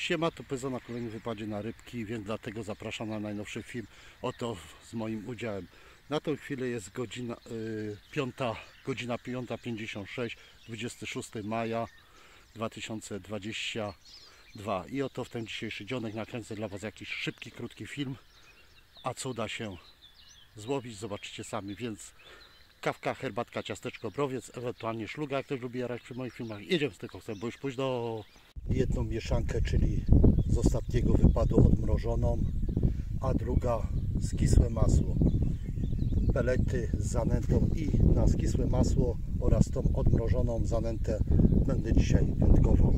Siema, tu Pyzo na kolejnym wypadzie na rybki, więc dlatego zapraszam na najnowszy film. Oto z moim udziałem. Na tą chwilę jest godzina 5:56, 26 maja 2022. I oto w ten dzisiejszy dzionek nakręcę dla Was jakiś szybki, krótki film. A co uda się złowić, zobaczycie sami, więc kawka, herbatka, ciasteczko, browiec, ewentualnie szluga, jak ktoś lubi jarać przy moich filmach. Jedziemy z tego, chcę, bo już pójść do... Jedną mieszankę, czyli z ostatniego wypadu odmrożoną, a druga skisłe masło. Pelety z zanętą i na skisłe masło oraz tą odmrożoną zanętę będę dzisiaj wędkował.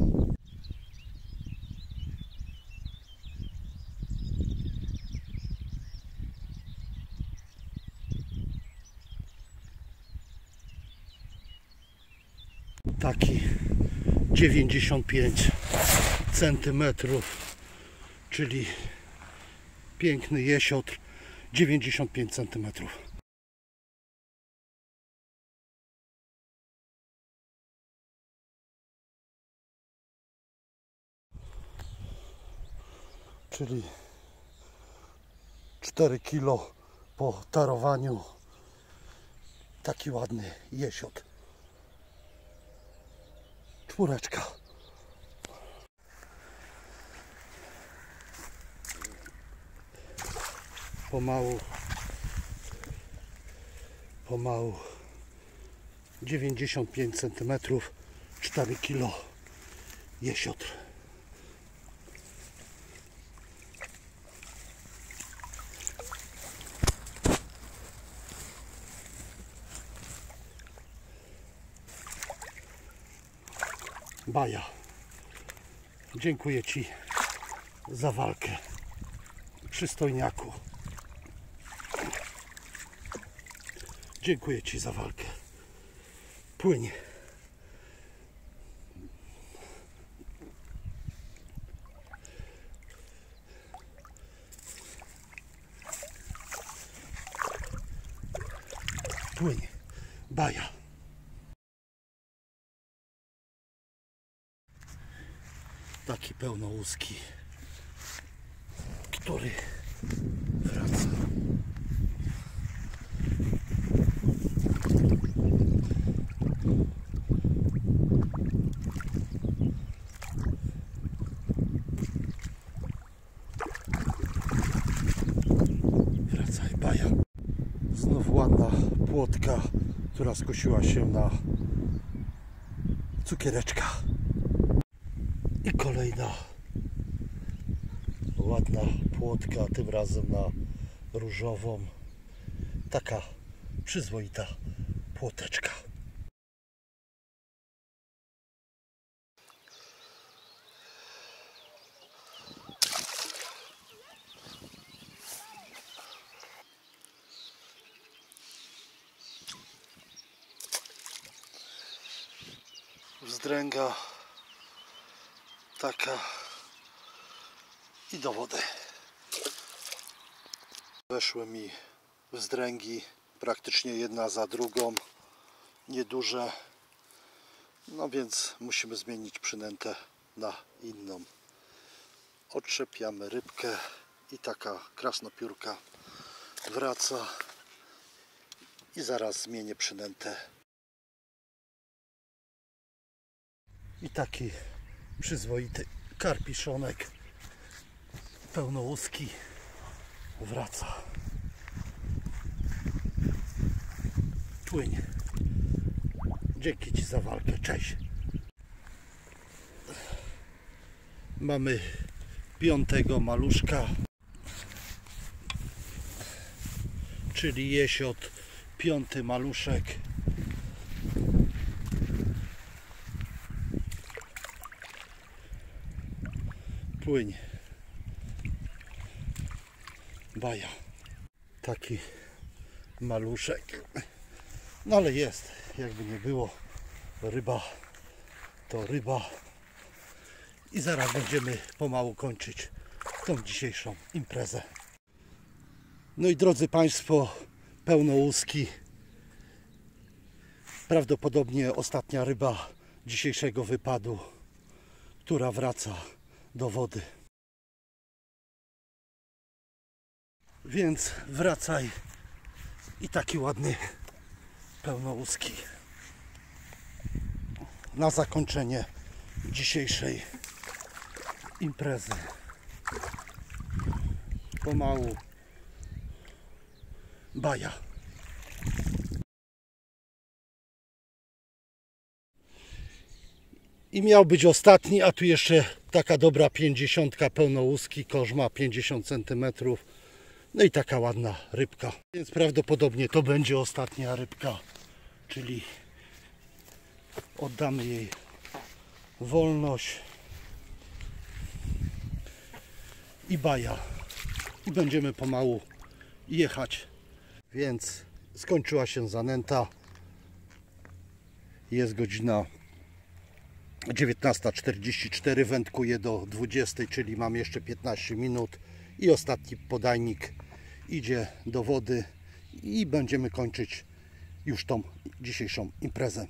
Taki 95 cm, czyli piękny jesiotr, 95 cm. Czyli 4 kg po tarowaniu. Taki ładny jesiotr. Czwóreczka. Pomału 95 cm, 4 kg jesiotr. Baja, dziękuję Ci za walkę, przystojniaku. Dziękuję Ci za walkę. Płyń. Płyń. Baja. Taki pełnołuski, który wraca. Wracaj, baja. Znów ładna płotka, która skosiła się na cukiereczka. I kolejna ładna płotka, tym razem na różową. Taka przyzwoita płoteczka. Wzdręga taka i do wody. Weszły mi wzdręgi praktycznie jedna za drugą, nieduże, no więc musimy zmienić przynętę na inną. Otrzepiamy rybkę i taka krasnopiórka wraca i zaraz zmienię przynętę. I taki przyzwoity karpiszonek pełnołuski wraca. Płyń. Dzięki Ci za walkę. Cześć. Mamy 5. maluszka, czyli jesiot, 5. maluszek. Płyń. Baja. Taki maluszek. No ale jest, jakby nie było, ryba to ryba. I zaraz będziemy pomału kończyć tą dzisiejszą imprezę. No i drodzy Państwo, pełnołuski. Prawdopodobnie ostatnia ryba dzisiejszego wypadu, która wraca do wody. Więc wracaj i taki ładny pełnołuski na zakończenie dzisiejszej imprezy. Pomału baja. I miał być ostatni, a tu jeszcze taka dobra 50 pełnołuski, kosz ma 50 cm. No i taka ładna rybka. Więc prawdopodobnie to będzie ostatnia rybka, czyli oddamy jej wolność i baja. I będziemy pomału jechać. Więc skończyła się zanęta. Jest godzina 19:44, wędkuję do 20, czyli mam jeszcze 15 minut i ostatni podajnik idzie do wody i będziemy kończyć już tą dzisiejszą imprezę.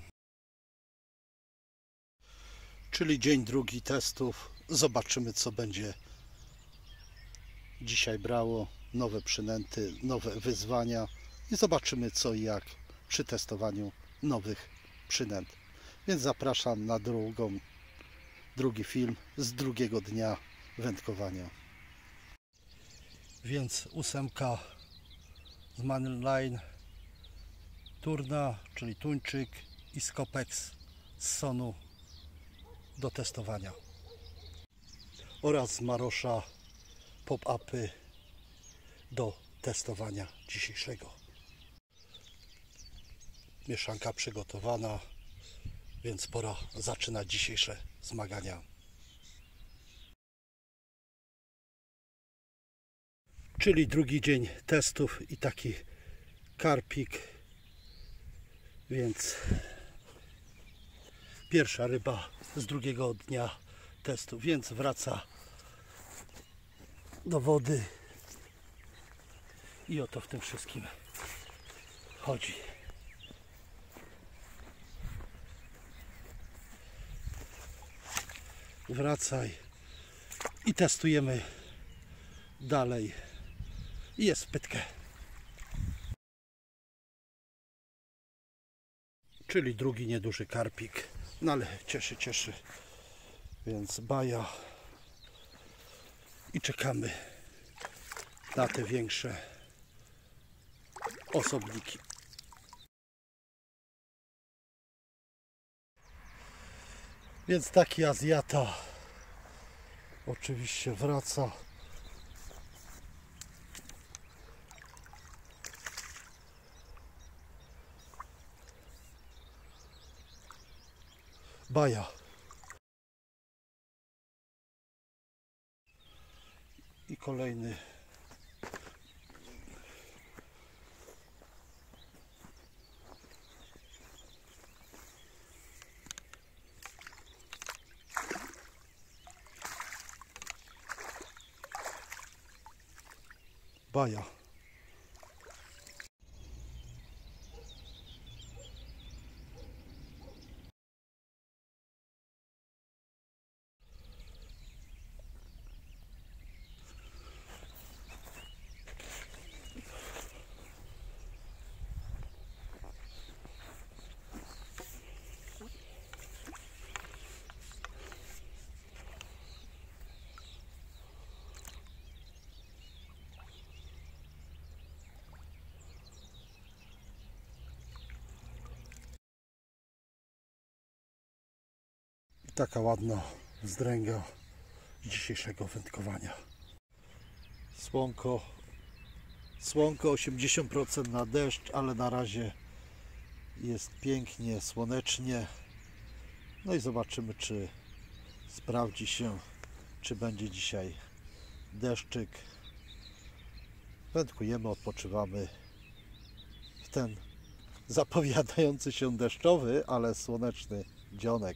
Czyli dzień drugi testów. Zobaczymy, co będzie dzisiaj brało. Nowe przynęty, nowe wyzwania i zobaczymy, co i jak przy testowaniu nowych przynęt. Więc zapraszam na drugi film z drugiego dnia wędkowania. Więc 8 z Manline, Turna, czyli tuńczyk i Scopex z Sonu do testowania. Oraz Marosza pop-upy do testowania dzisiejszego. Mieszanka przygotowana, więc pora zaczynać dzisiejsze zmagania. Czyli drugi dzień testów i taki karpik, więc pierwsza ryba z drugiego dnia testu, więc wraca do wody i o to w tym wszystkim chodzi. Wracaj i testujemy dalej. Jest pytkę. Czyli drugi nieduży karpik. No ale cieszy. Więc baja. I czekamy na te większe osobniki. Więc taki Azjata oczywiście wraca. Baja. I kolejny. Baja. Taka ładna zdręga dzisiejszego wędkowania. Słonko 80% na deszcz, ale na razie jest pięknie, słonecznie. No i zobaczymy, czy sprawdzi się, czy będzie dzisiaj deszczyk. Wędkujemy, odpoczywamy w ten zapowiadający się deszczowy, ale słoneczny dzionek.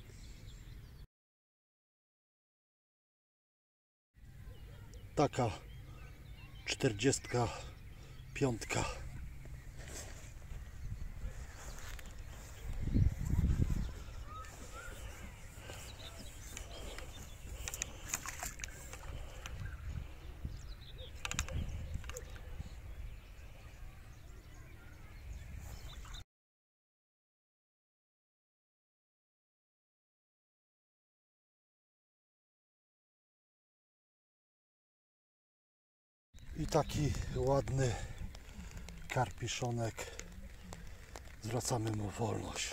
Taka 45. I taki ładny karpiszonek. Zwracamy mu wolność.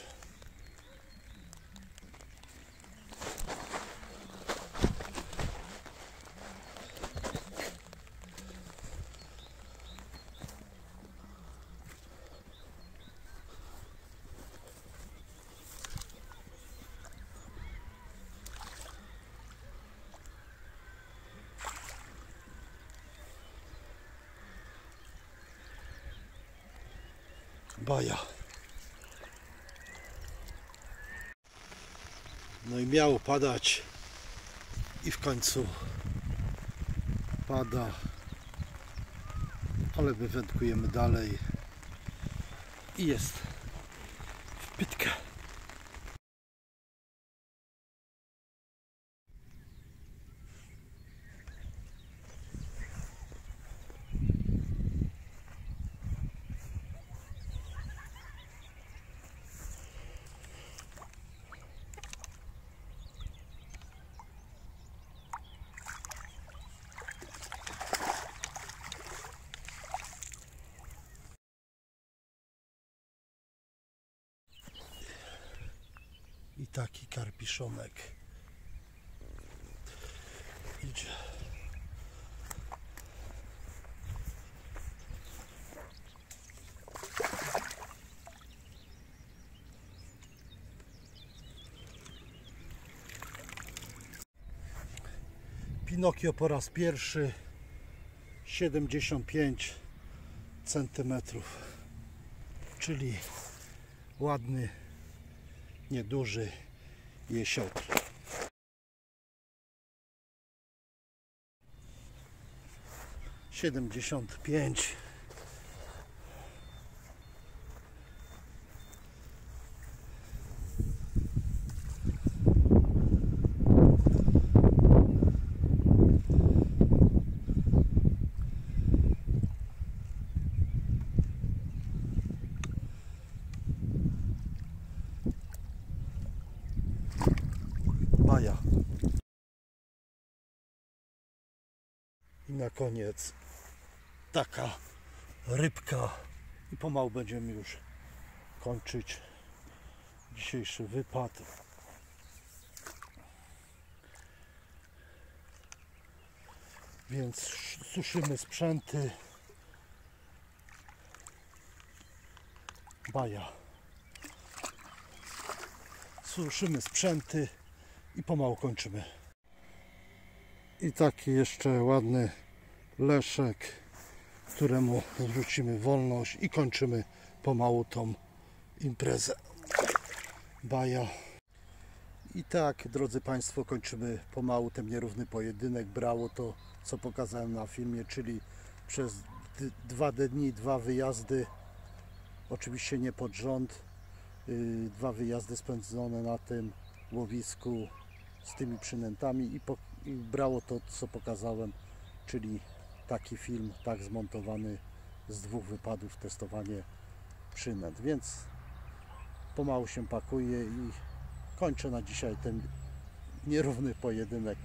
Baja. No i miało padać i w końcu pada, ale wywędkujemy dalej i jest wpytka. I taki karpiszonek idzie. Pinokio po raz pierwszy 75 cm, czyli ładny, nieduży jesiołki. Siedemdziesiąt pięć. Baja. I na koniec taka rybka i pomału będziemy już kończyć dzisiejszy wypad. Więc suszymy sprzęty. Baja. Suszymy sprzęty i pomału kończymy. I taki jeszcze ładny leszek, któremu zwrócimy wolność i kończymy pomału tą imprezę. Baja. I tak, drodzy Państwo, kończymy pomału ten nierówny pojedynek. Brało to, co pokazałem na filmie, czyli przez 2 dni, 2 wyjazdy, oczywiście nie pod rząd, 2 wyjazdy spędzone na tym łowisku z tymi przynętami i brało to, co pokazałem, czyli taki film, tak zmontowany z 2 wypadów, testowanie przynęt, więc pomału się pakuje i kończę na dzisiaj ten nierówny pojedynek.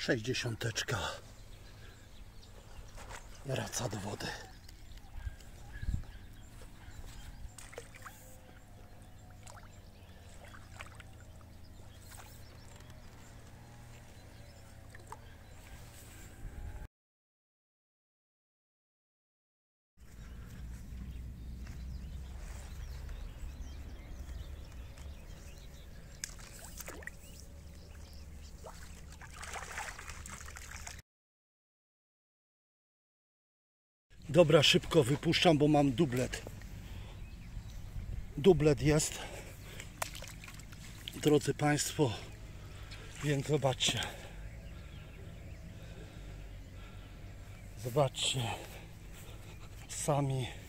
60. Wraca do wody. Dobra, szybko wypuszczam, bo mam dublet. Dublet jest, drodzy Państwo, więc zobaczcie. Zobaczcie sami.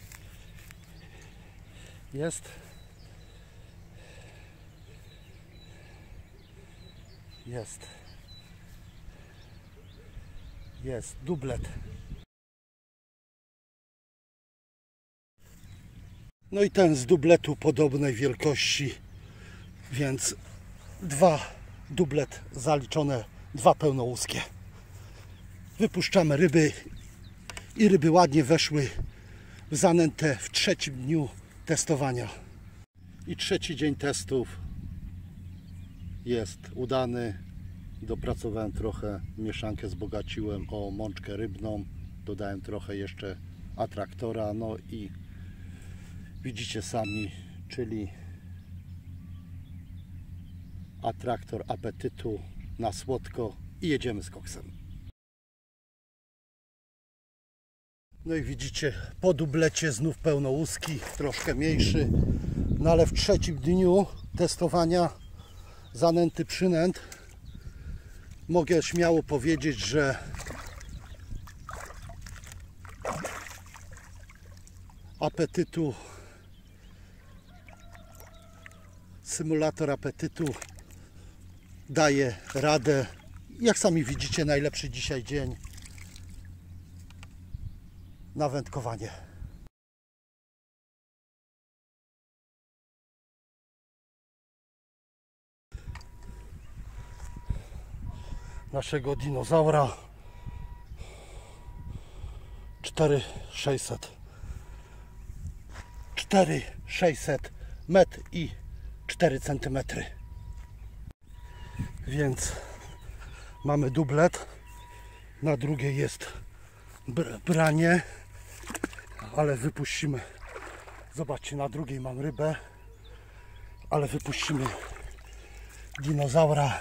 Jest. Jest dublet. No i ten z dubletu podobnej wielkości, więc dublet zaliczone, 2 pełnołuskie. Wypuszczamy ryby i ryby ładnie weszły w zanętę w 3. dniu testowania. I 3. dzień testów jest udany. Dopracowałem trochę, mieszankę wzbogaciłem o mączkę rybną, dodałem trochę jeszcze atraktora, no i widzicie sami, czyli atraktor apetytu na słodko i jedziemy z koksem. No i widzicie, po dublecie znów pełnołuski, troszkę mniejszy, no ale w 3. dniu testowania zanęty przynęt mogę śmiało powiedzieć, że apetytu, symulator apetytu daje radę. Jak sami widzicie, najlepszy dzisiaj dzień na wędkowanie. Naszego dinozaura 4600 metr i 4 cm. Więc mamy dublet, na drugiej jest branie, ale wypuścimy, zobaczcie, na drugiej mam rybę, ale wypuścimy dinozaura.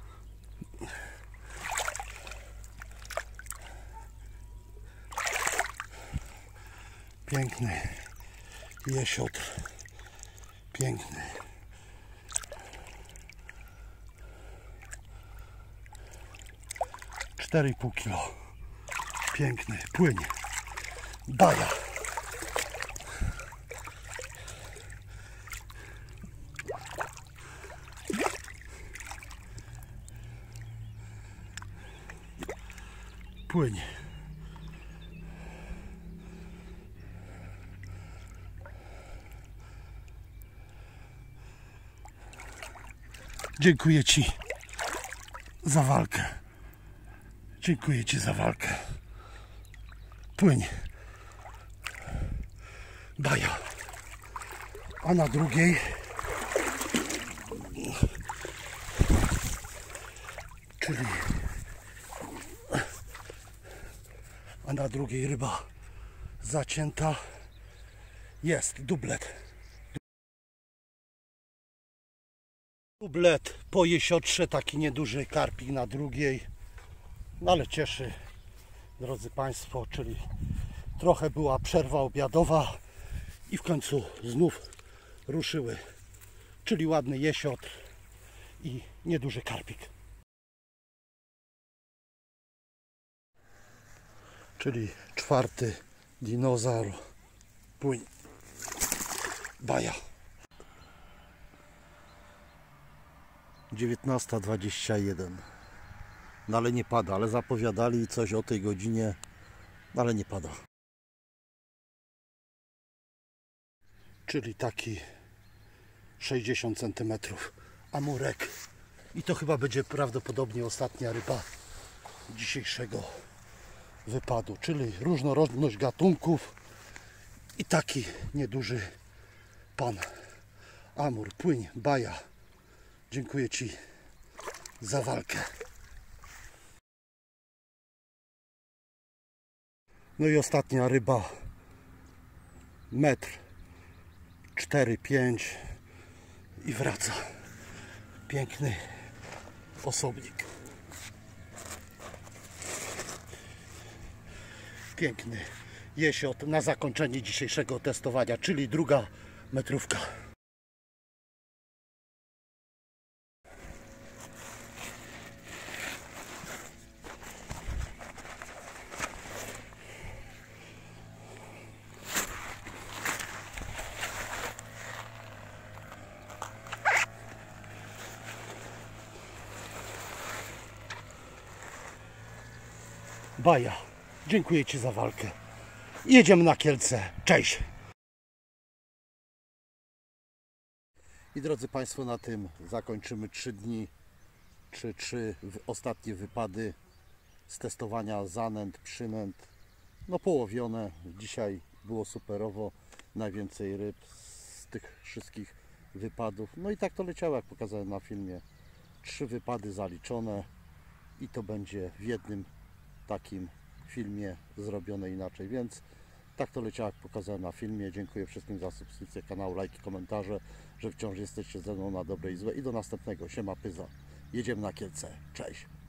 Piękny jesiotr, piękny. Cztery i pół kilo. Piękny, płynie. Baja. Płynie. Dziękuję Ci za walkę. Dziękuję Ci za walkę. Płyń. Baja. A na drugiej ryba zacięta, jest dublet. Dublet po jesiotrze, taki nieduży karpik na drugiej, no ale cieszy, drodzy Państwo, czyli trochę była przerwa obiadowa i w końcu znów ruszyły, czyli ładny jesiotr i nieduży karpik. Czyli 4. dinozaur, płyń, baja. 19:21. No ale nie pada, ale zapowiadali coś o tej godzinie, ale nie pada. Czyli taki 60 cm amurek. I to chyba będzie prawdopodobnie ostatnia ryba dzisiejszego wypadu, czyli różnorodność gatunków i taki nieduży pan amur. Płyń, baja. Dziękuję Ci za walkę. No i ostatnia ryba, 1,4–5 m i wraca. Piękny osobnik. Piękny jesiot na zakończenie dzisiejszego testowania, czyli druga metrówka. Baja, dziękuję Ci za walkę. Jedziemy na Kielce. Cześć! I drodzy Państwo, na tym zakończymy 3 dni, czy 3 ostatnie wypady z testowania zanęt, przynęt. No połowione. Dzisiaj było superowo. Najwięcej ryb z tych wszystkich wypadów. No i tak to leciało, jak pokazałem na filmie. 3 wypady zaliczone i to będzie w jednym takim filmie zrobione inaczej, więc tak to leciało, jak pokazałem na filmie. Dziękuję wszystkim za subskrypcję kanału, lajki, komentarze, że wciąż jesteście ze mną na dobre i złe i do następnego. Siema, pyza. Jedziemy na Kielce. Cześć!